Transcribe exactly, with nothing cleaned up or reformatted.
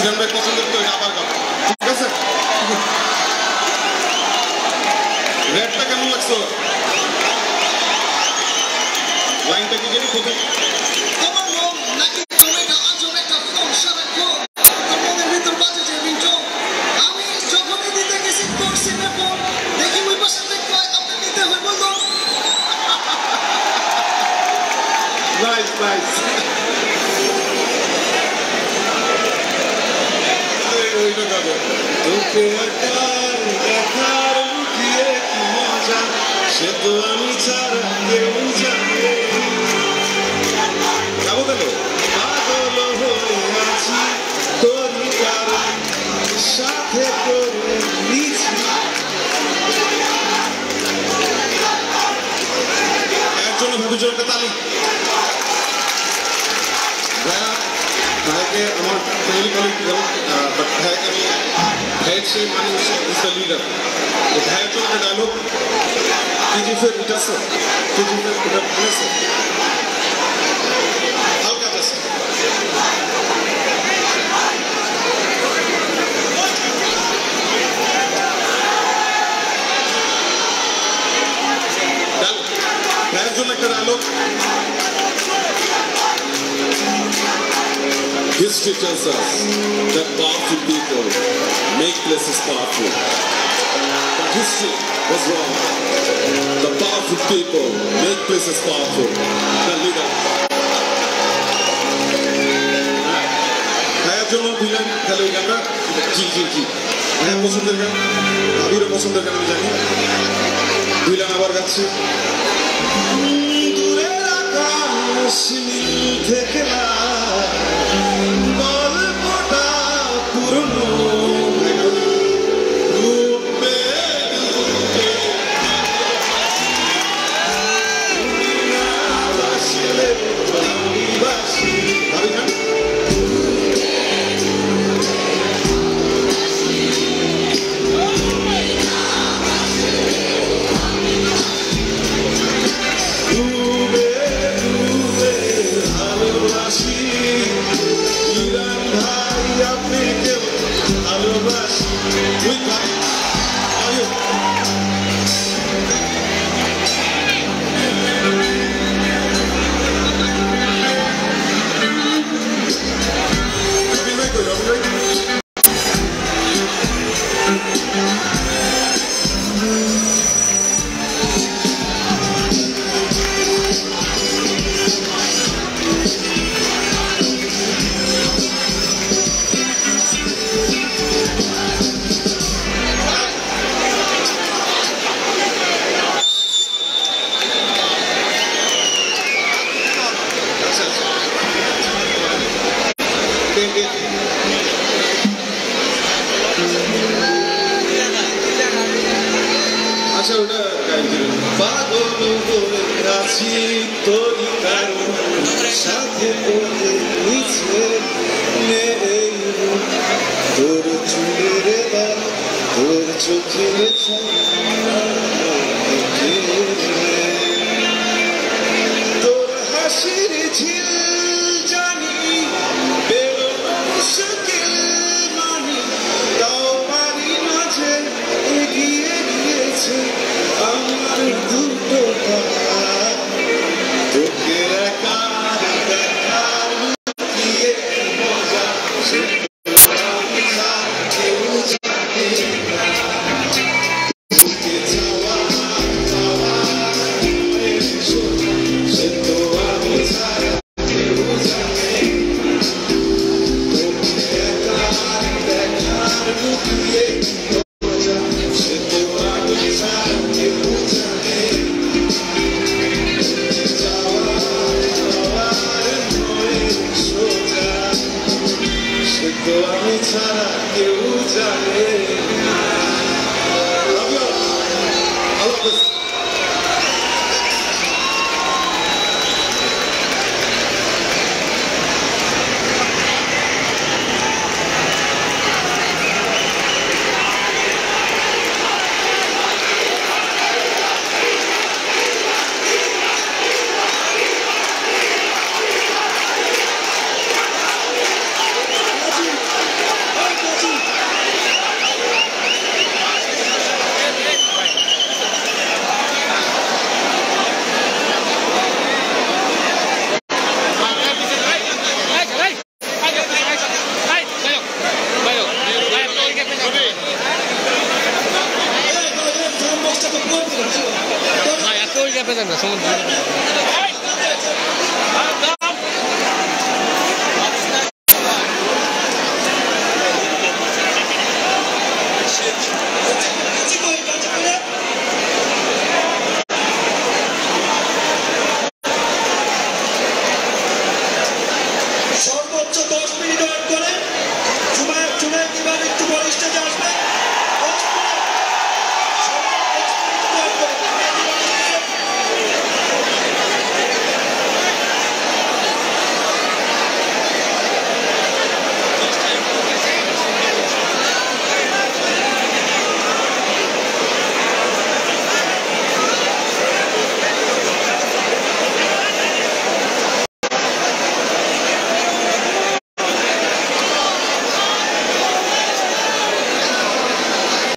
মিজান ভাই পছন্দের তো আবার গাবো, ঠিক আছে? রেডটা কেমন লাগছো? লাইনটা কি জানি প্রথম আমার মন নাকি জমেটা আজব একটা ফোন সারাক্ষণ তোর মনের ভিতর বাজে যে রিংটোন। আমি যখনই দিতে গেছি তোর সিমে ফোন দেখি ওই পাশে দেখতে হয় আপনি নিতে হয় বললো। Nice nice. ওইটা গাবো তোকে একার দেখার লুকিয়ে কি মজা, সে তো আমি ছাড়া কেউ জানে। গাবো কেন? পাগল হয়ে আছি তোরই কারণ, সাথে করে নিছি। একজনে ভাবির একটা তালি। ভাইয়া ভাইকে আমার ফ্যামিলি কলিগ বাট ভাইকে আমি ভাইয়ের সেই মানুষ ইজ দ্য লিডার। ভাইয়ের জন্য একটা ডায়লগ কেজিএফের এটা আছে, কেজিএফের এটা বলেছে হালকা আছে। ভাইয়ের জন্য একটা dialogue. History tells us that powerful people make places powerful. But history was wrong. The powerful people make places powerful. The leader. ভাইয়ের জন্য দিলেন তাহলে ওই গানটা জি জি জি ভাইয়ের পছন্দের গান, আবিরও পছন্দের গান আমি জানি। দিলেন আবার গাচ্ছি দূরের আকাশ নীল থেকে না গল্পটা পুরনো রূপে বাসিলে বাসি ভাবি না আচ্ছা ওটা পাগল বলে আছি তোরই কারণ, সাথে করে নিচে নেই তোর চুলের বাল, তোর চোখের তোর হাসির ঝিল জানি বেরোনো মুশকিল মানি, তাও পারি মাঝে এগিয়ে গিয়েছে আমার দুটো পা। তোকে একার দেখার লুকিয়ে মজা, সে আমি ছাড়া কেউ জানে না। বুকে চাওয়া চাওয়া সে তো আমি ছাড়া কেউ জানে না। তোকে একার দেখার লুকিয়ে মজা, সে তো আমি ছাড়া কেউ জানে না। যাওয়ার নয় সোজা, সে তো আমি ছাড়া কেউ জানে না। আল্লাহ হাফেজ। চেপে যান না সমুদ্র